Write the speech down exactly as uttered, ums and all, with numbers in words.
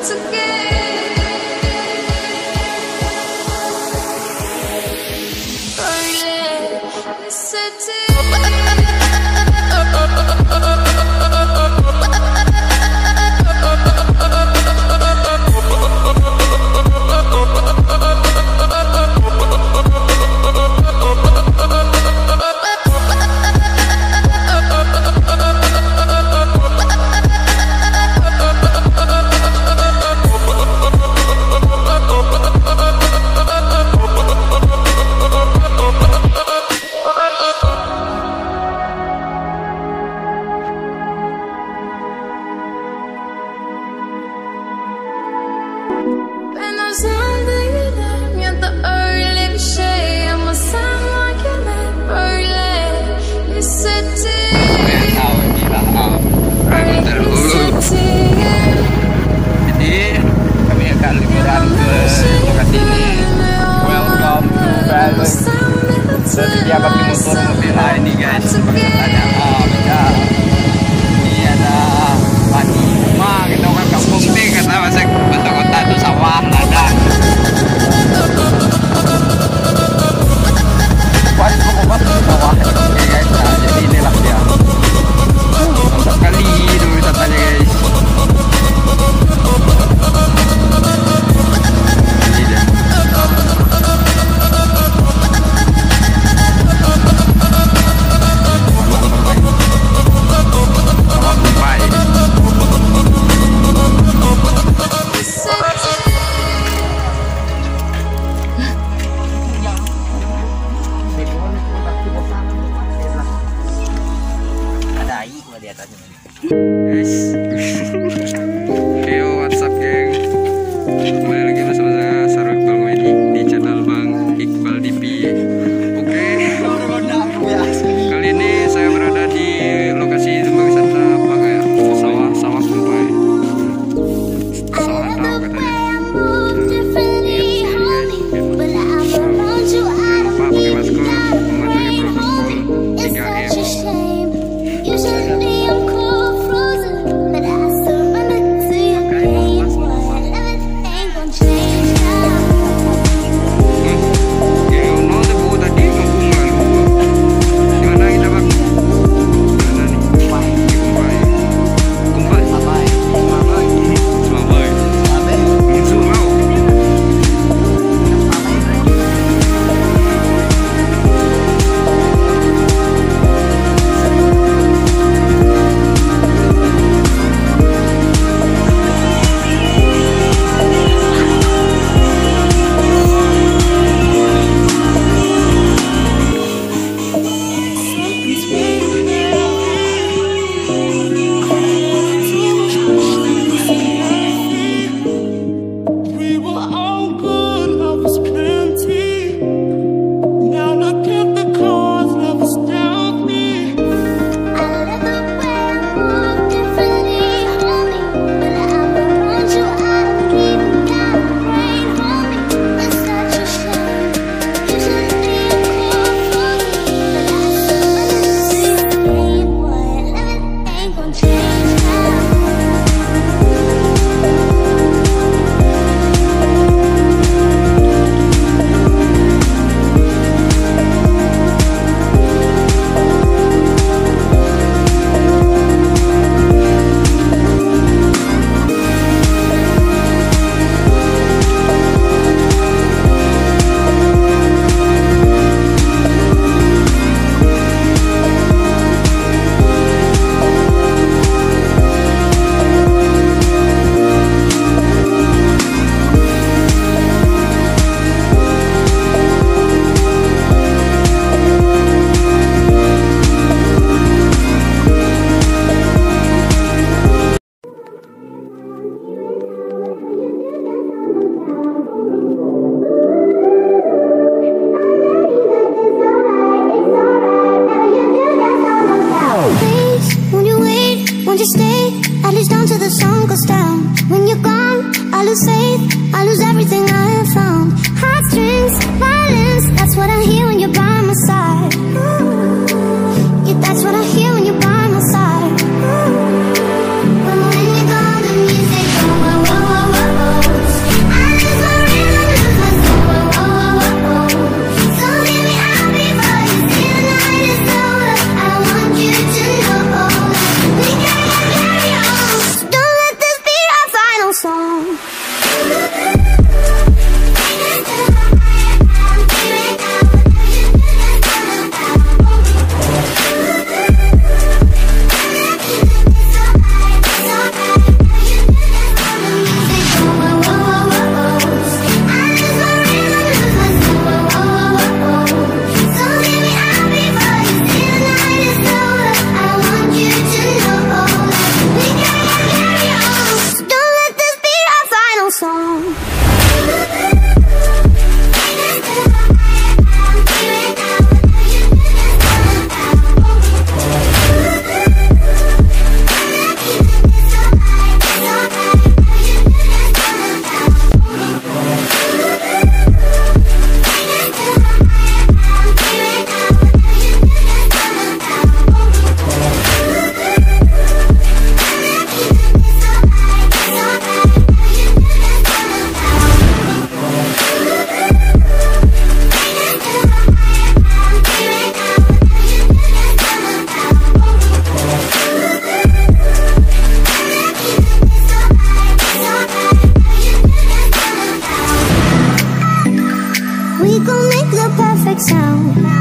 Setia pakai motor mobil lain nih guys. Ada oh beda. Ini ada padi rumah kita kan kampung nih kata masuk bentuk kota itu sawah ladang. Pas pokoknya sawah ya guys. Nah, jadi inilah dia. Mantap kali itu wisatanya guys. Ini dia. Guys, yo what's up geng, kembali lagi bersama saya Sarul Iqbal Komedi di channel Bang Iqbal D P. Oke, kali ini saya berada di lokasi tempat wisata apa kayak sawah sawah kumpai, sawah tahu katanya. Jangan lupa pakai masker, mematuhi protokol tiga M. I lose everything I have found. Heartstrings, violence, that's what I hear when you're by my side. Yeah, that's what I hear when you're by my side. But when you go, the music go, whoa, whoa, whoa, whoa. we gon' make the perfect sound.